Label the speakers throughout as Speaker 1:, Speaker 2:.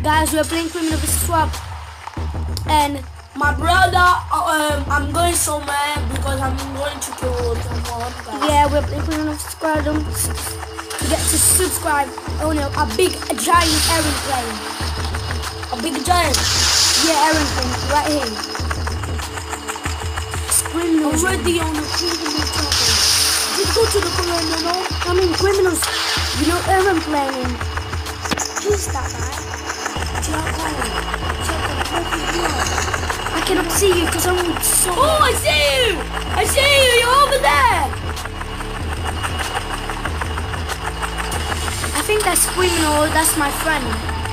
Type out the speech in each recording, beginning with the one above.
Speaker 1: Guys, we're playing Criminal vs. Swap. And
Speaker 2: my brother, I'm going somewhere because I'm going to kill someone.
Speaker 1: Yeah, we're playing Criminal vs. Swap. Don't forget to subscribe. Oh no, a giant aeroplane.
Speaker 2: A big giant?
Speaker 1: Yeah, aeroplane, right here. Criminals.
Speaker 2: Already on the criminal topic. Just go to the criminal.
Speaker 1: I mean, criminals. You know, aeroplane. Who's that guy? I cannot see you because I'm so...
Speaker 2: Oh, I see you! I see you! You're over there!
Speaker 1: I think that's criminal. That's my friend.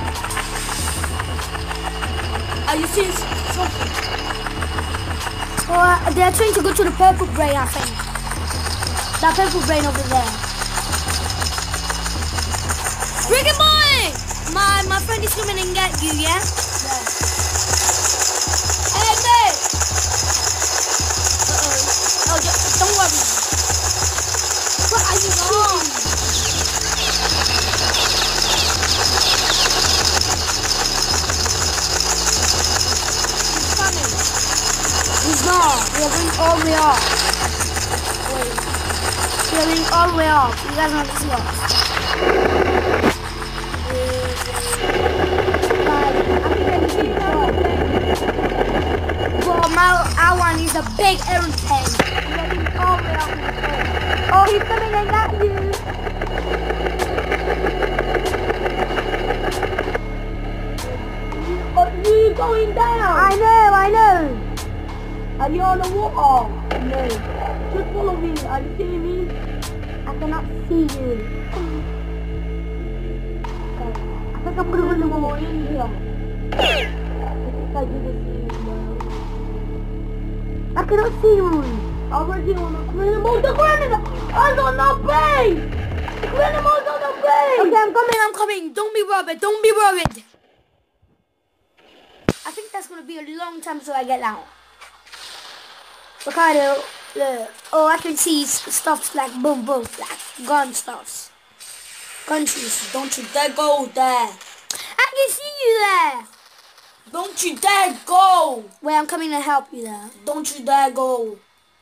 Speaker 2: Are you seeing something?
Speaker 1: Oh, they're trying to go to the purple brain, I think. That purple brain over there.
Speaker 2: Ricky boy!
Speaker 1: My friend is coming and get you, yeah?
Speaker 2: Yeah. Hey, mate!
Speaker 1: Oh, don't worry.
Speaker 2: What are you doing? He's coming.
Speaker 1: He's not. We are going all the way up. Wait. We are going all the way up. You guys want to see us? Our one is a big aeroplane. We are going all the way up. Oh, he's coming and got you.
Speaker 2: Are you going down?
Speaker 1: I know.
Speaker 2: Are you on the water? No. Just follow me. Are you seeing me?
Speaker 1: I cannot see you. I think I'm going to go in here.
Speaker 2: I didn't see you, bro.
Speaker 1: I cannot see you.
Speaker 2: Already on the criminal. The criminal is on the plane. The criminal is on the plane.
Speaker 1: Okay, I'm coming. Don't be worried. I think that's going to be a long time till I get down. Ricardo, oh, I can see stuff like boom, like gun stuffs. Countries.
Speaker 2: Don't you dare go there.
Speaker 1: I can see you there.
Speaker 2: Don't you dare go.
Speaker 1: Wait, I'm coming to help you there.
Speaker 2: Don't you dare go.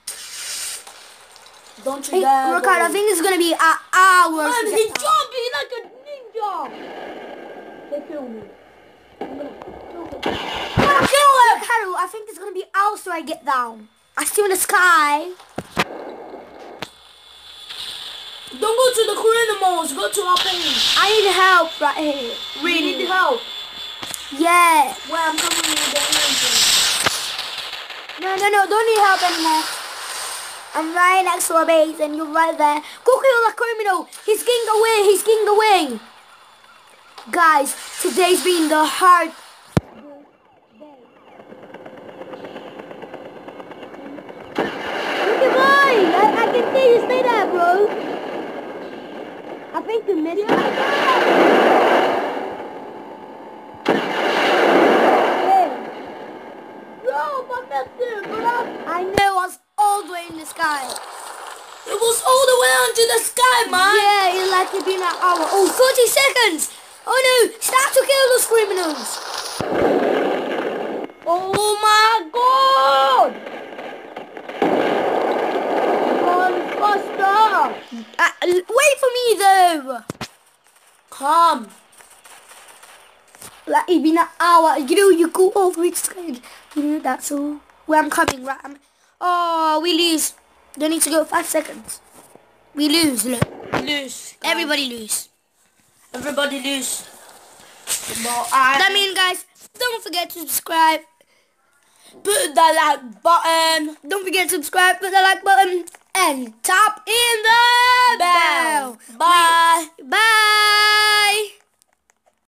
Speaker 2: Don't you dare
Speaker 1: Ricardo,
Speaker 2: go.
Speaker 1: I think it's going to be an hour.
Speaker 2: Man, he's jumping like a ninja. They kill me. I'm gonna kill him.
Speaker 1: Ricardo, I think it's going to be hours till I get down. I see in the sky.
Speaker 2: Don't go to the criminals. Go to our place.
Speaker 1: I need help right here.
Speaker 2: We need help.
Speaker 1: Yeah.
Speaker 2: Well, I'm coming with the engine.
Speaker 1: No, don't need help anymore. I'm right next to a base and you're right there. Go kill the criminal. He's getting away. Guys, today's been the hard day. Look at I can see you. Stay there, bro. I think you missed I know, I was all the way in the sky.
Speaker 2: It was all the way onto the sky, man.
Speaker 1: Yeah, it like it been an hour. Oh, 40 seconds. Oh no, start to kill those criminals.
Speaker 2: Oh my god. Faster.
Speaker 1: Wait for me though.
Speaker 2: Come.
Speaker 1: Like it's been an hour. You know, you go over it straight. You know that's all. Where I'm coming, right? Oh, we lose. Don't need to go 5 seconds. We lose, look.
Speaker 2: Lose. Guys.
Speaker 1: Everybody lose.
Speaker 2: Everybody lose.
Speaker 1: That means, guys, don't forget to subscribe.
Speaker 2: Put the like button.
Speaker 1: Don't forget to subscribe, put the like button, and tap in the bell.
Speaker 2: Bye.
Speaker 1: Bye.